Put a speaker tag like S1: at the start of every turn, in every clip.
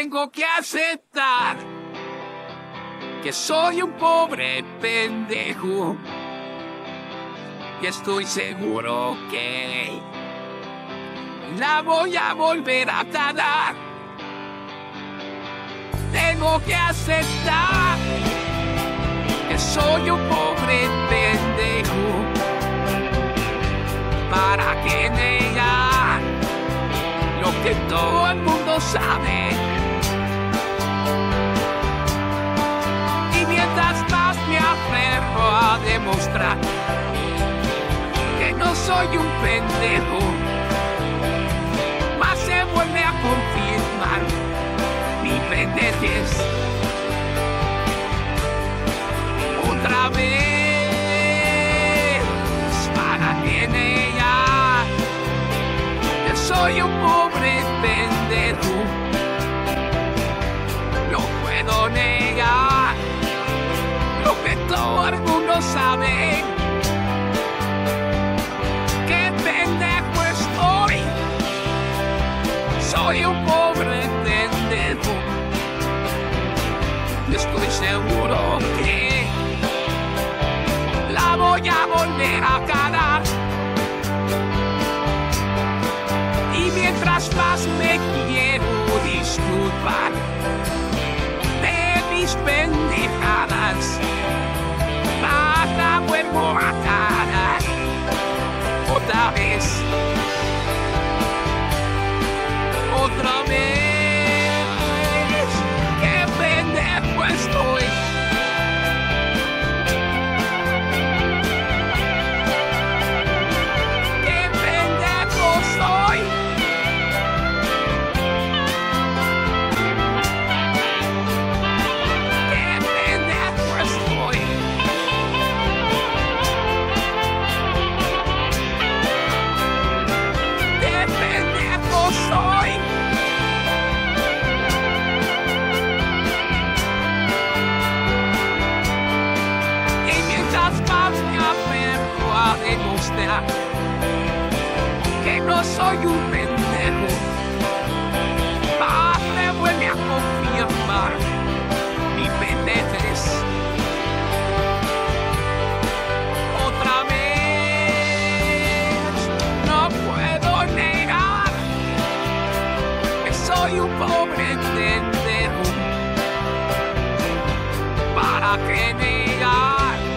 S1: Tengo que aceptar que soy un pobre pendejo. Y estoy seguro que la voy a volver a cagar. Tengo que aceptar que soy un pobre pendejo. ¿Para qué negar lo que todo el mundo sabe? Y mientras más me aferro a demostrar que no soy un pendejo, más se vuelve a confirmar mi pendejez. Otra vez, para que negar que soy un pobre pendejo, no puedo negar lo que todo el mundo sabe. ¡Qué pendejo estoy! Soy un pobre pendejo. Estoy seguro que la voy a volver a cagar. Y mientras más me quiero disculpar de mis pendejadas, más la vuelvo a cagar otra vez. Otra vez, qué pendejo estoy. Qué pendejo soy. Qué pendejo estoy. Qué pendejo soy. A demostrar que no soy un pendejo, más me vuelve a confirmar mi pendejez. Otra vez, no puedo negar que soy un pobre pendejo. ¿Para qué negar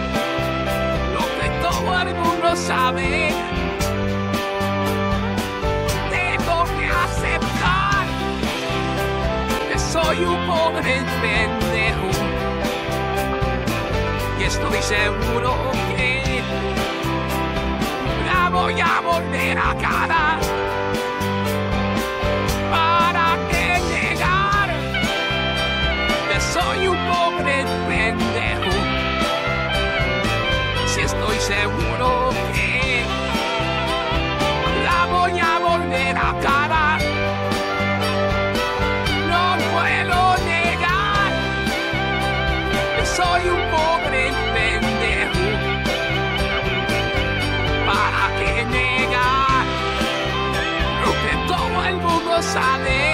S1: todo el mundo sabe? Tengo que aceptar que soy un pobre pendejo. Y estoy seguro que la voy a volver a cagar. ¿Para qué negar que soy un pobre pendejo? Estoy seguro que la voy a volver a cagar. No puedo negar que soy un pobre pendejo. ¿Para qué negar lo que todo el mundo sabe?